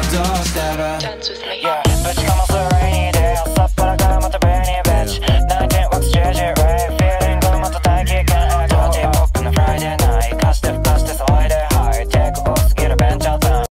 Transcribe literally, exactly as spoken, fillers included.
どうしたら Yeah ぶちかます rainy day 朝っぱらからまた rainy bitch ナインティーン what's ジェイジェイ Ray Feeling がまた大気圏へ Dirty 僕の Friday night 貸して